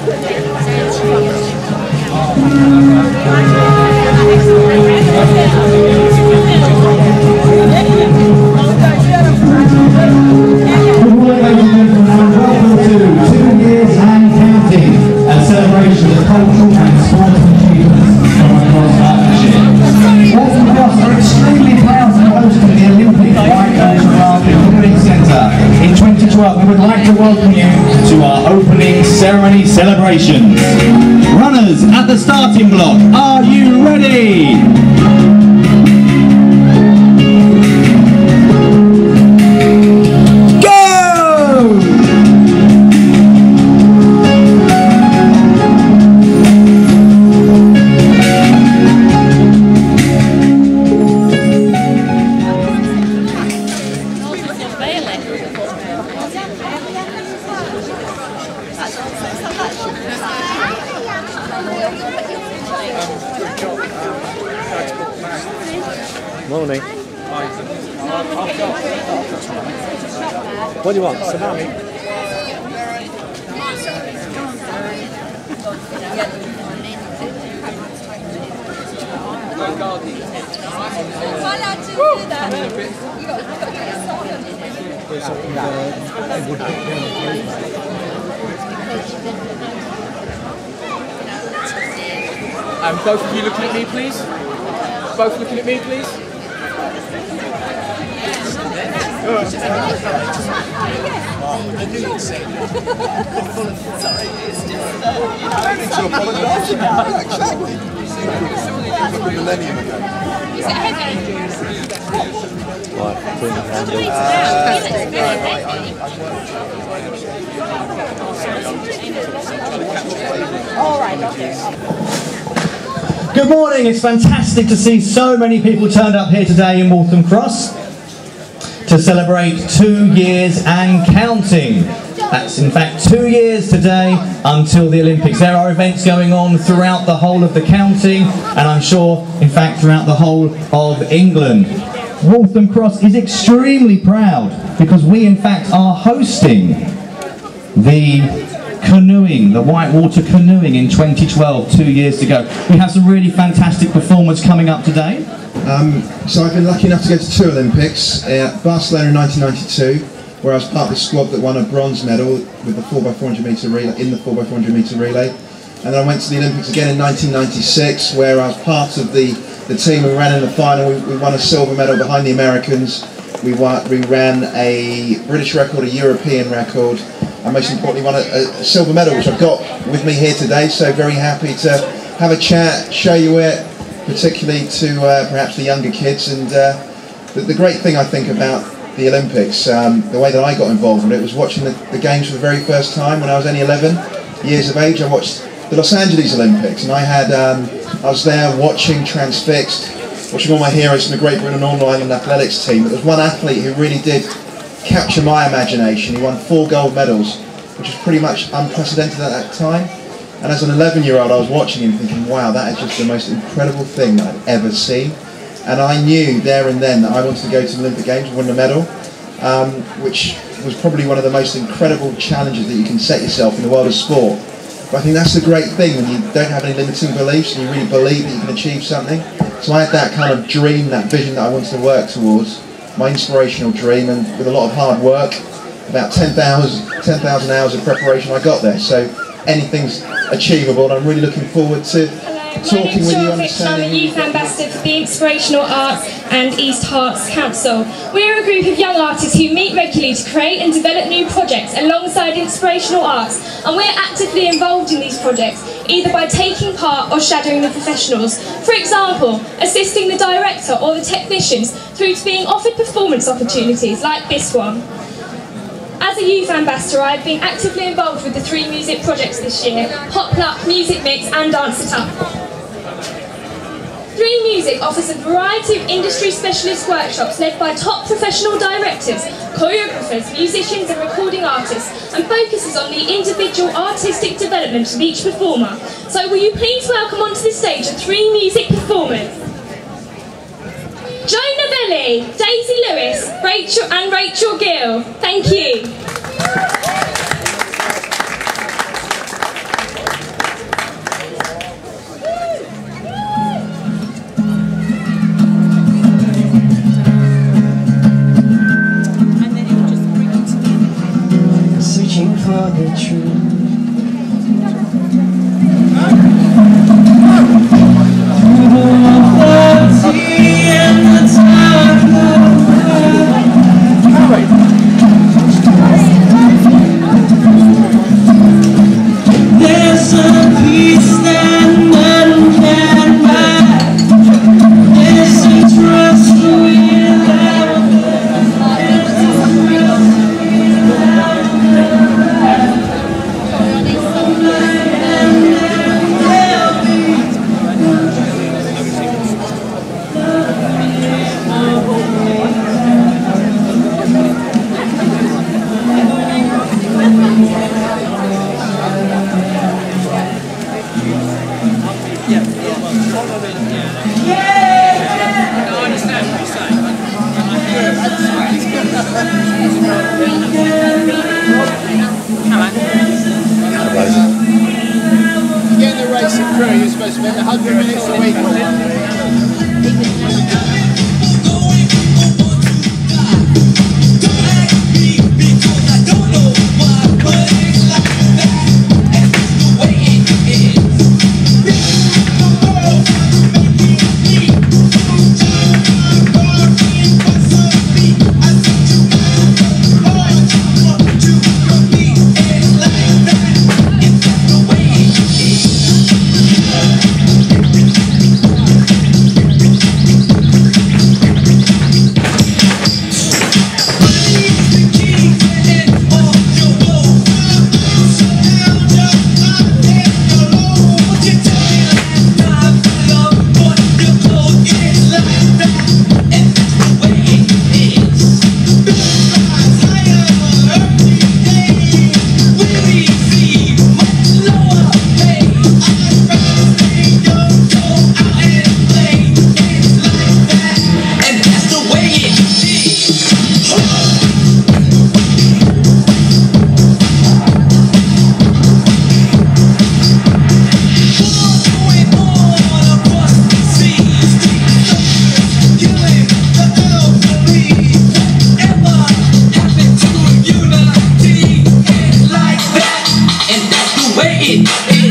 Waltham Cross are extremely proud to host the Olympic White Water Canoe Centre in 2012. We would like to welcome you to our opening ceremony celebrations. Runners at the starting block, are you ready? Morning. What do you want? Salami? Both of you looking at me, please. Both looking at me, please. I knew you'd say that. Sorry, it's just... I don't need to apologise. Exactly. It was a millennium ago. Is it heavy? Alright, okay. Good morning, it's fantastic to see so many people turned up here today in Waltham Cross to celebrate 2 years and counting. That's in fact 2 years today until the Olympics. There are events going on throughout the whole of the county, and I'm sure in fact throughout the whole of England. Waltham Cross is extremely proud because we in fact are hosting the canoeing, the White Water Canoeing in 2012, 2 years ago. We have some really fantastic performers coming up today. So I've been lucky enough to go to 2 Olympics, Barcelona in 1992, where I was part of the squad that won a bronze medal with the 4x400 metre relay, in the 4x400 metre relay. And then I went to the Olympics again in 1996, where I was part of the team who ran in the final. We won a silver medal behind the Americans. We ran a British record, a European record, and most importantly won a silver medal, which I've got with me here today. So very happy to have a chat, show you it, particularly to perhaps the younger kids. And the great thing I think about the Olympics, the way that I got involved with it, was watching the games for the very first time when I was only 11 years of age. I watched the Los Angeles Olympics, and I was there watching, transfixed, watching all my heroes from the Great Britain and Northern Ireland athletics team. But there was one athlete who really did capture my imagination. He won 4 gold medals, which was pretty much unprecedented at that time. And as an 11-year-old, I was watching him thinking, wow, that is just the most incredible thing that I've ever seen. And I knew there and then that I wanted to go to the Olympic Games and win a medal, which was probably one of the most incredible challenges that you can set yourself in the world of sport. But I think that's the great thing when you don't have any limiting beliefs and you really believe that you can achieve something. So I had that kind of dream, that vision that I wanted to work towards, my inspirational dream, and with a lot of hard work, about 10,000 hours of preparation, I got there. So anything's achievable, and I'm really looking forward to talking with you. I'm the Youth Ambassador for the Inspirational Arts and East Herts Council. We're a group of young artists who meet regularly to create and develop new projects alongside inspirational arts, and we're actively involved in these projects, either by taking part or shadowing the professionals. For example, assisting the director or the technicians through to being offered performance opportunities like this one. As a youth ambassador, I've been actively involved with the 3 music projects this year: Hot Pluck, Music Mix and Dance It Up. 3 Music offers a variety of industry specialist workshops led by top professional directors, choreographers, musicians and recording artists, and focuses on the individual artistic development of each performer. So will you please welcome onto the stage the 3 music performers: Joe Novelli, Daisy Lewis, Rachel Gill. Thank you. for the truth. There's a peace that none can buy. There's a trust Getting the racing crew, you're supposed to spend 100 minutes a week on it. it.